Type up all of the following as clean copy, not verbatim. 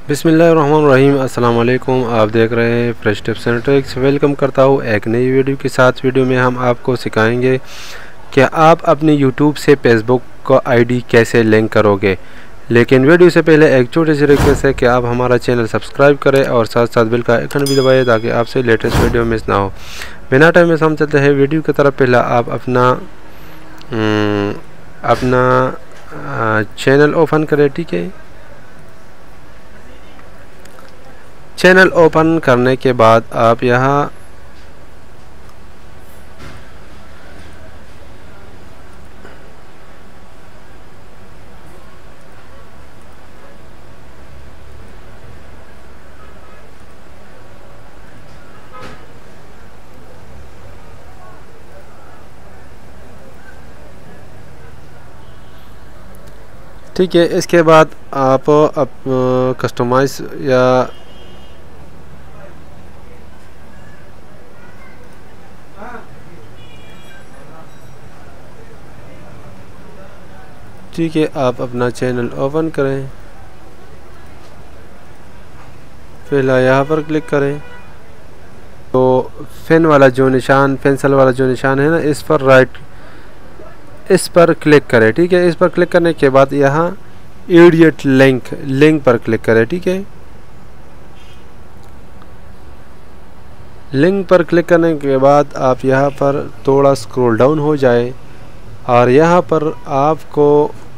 बिस्मिल्लाहिर्रहमानिर्रहीम। अस्सलाम वालेकुम। आप देख रहे हैं fresh tips and tricks. Welcome करता हूँ एक नई वीडियो के साथ। वीडियो में हम आपको सिखाएंगे कि आप अपने यूट्यूब से फेसबुक का आईडी कैसे लिंक करोगे। लेकिन वीडियो से पहले एक छोटी सी रिक्वेस्ट है कि आप हमारा चैनल सब्सक्राइब करें और साथ साथ बेल का आइकन भी दबाएं ताकि आपसे लेटेस्ट वीडियो मिस ना हो। बिना टाइम में हम चलते हैं वीडियो की तरफ। पहला आप अपना चैनल ओपन करें। ठीक है, चैनल ओपन करने के बाद आप यहाँ ठीक है, इसके बाद आप कस्टमाइज या ठीक है, आप अपना चैनल ओपन करें। पहला यहाँ पर क्लिक करें तो पेंसिल वाला जो निशान है ना, इस पर क्लिक करें। ठीक है, इस पर क्लिक करने के बाद यहाँ इमीडिएट लिंक पर क्लिक करें। ठीक है, लिंक पर क्लिक करने के बाद आप यहाँ पर थोड़ा स्क्रॉल डाउन हो जाए और यहाँ पर आपको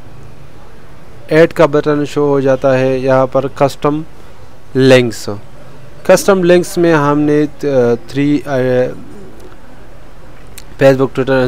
ऐड का बटन शो हो जाता है। यहाँ पर कस्टम लिंक्स में हमने 3 फेसबुक, ट्विटर,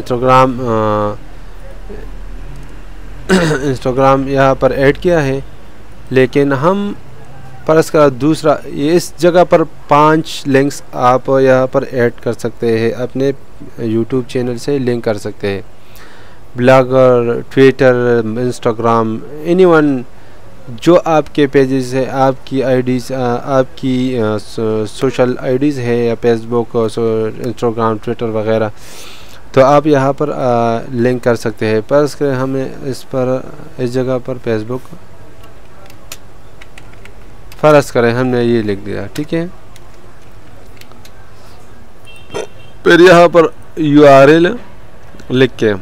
इंस्टाग्राम यहाँ पर ऐड किया है। लेकिन हम पर इसका दूसरा इस जगह पर 5 लिंक्स आप यहाँ पर ऐड कर सकते हैं। अपने यूट्यूब चैनल से लिंक कर सकते हैं। ब्लॉगर, ट्विटर, इंस्टाग्राम, एनीवन जो आपके पेजेस है, आपकी आईडीज़, आपकी सोशल आईडीज़ है या फेसबुक, इंस्टाग्राम, ट्विटर वगैरह, तो आप यहाँ पर लिंक कर सकते हैं। पर हमें इस जगह पर फेसबुक फ़र्ज़ करें हमने ये लिख दिया। ठीक है, फिर यहाँ पर URL लिख के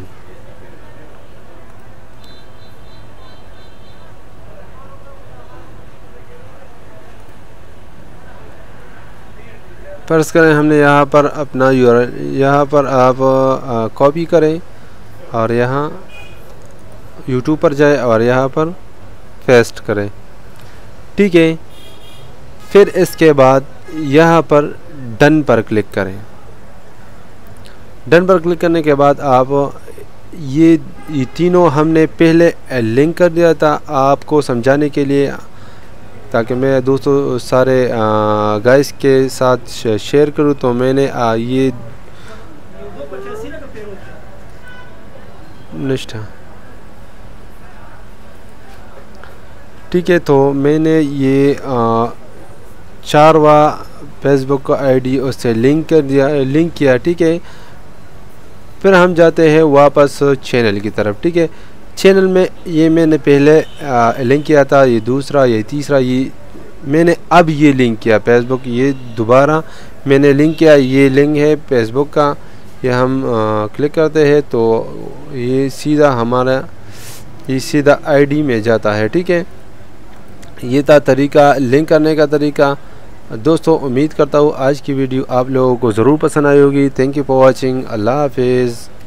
फ़र्ज़ करें हमने यहाँ पर अपना URL यहाँ पर आप कॉपी करें और यहाँ यूट्यूब पर जाए और यहाँ पर पेस्ट करें। ठीक है, फिर इसके बाद यहाँ पर डन पर क्लिक करें। डन पर क्लिक करने के बाद आप ये तीनों हमने पहले लिंक कर दिया था आपको समझाने के लिए, ताकि मैं दोस्तों सारे गाइस के साथ शेयर करूं। तो मैंने ये निष्ठा, ठीक है, तो मैंने ये 4वां फेसबुक का आईडी उससे लिंक किया। ठीक है, फिर हम जाते हैं वापस चैनल की तरफ। ठीक है, चैनल में ये मैंने पहले लिंक किया था, ये दूसरा, ये तीसरा, ये मैंने अब ये लिंक किया फेसबुक, ये दोबारा मैंने लिंक किया। ये लिंक है फेसबुक का, ये हम क्लिक करते हैं तो ये सीधा आईडी में जाता है। ठीक है, ये था तरीका, लिंक करने का तरीका। दोस्तों, उम्मीद करता हूँ आज की वीडियो आप लोगों को ज़रूर पसंद आई होगी। Thank you for watching. अल्लाह हाफिज़।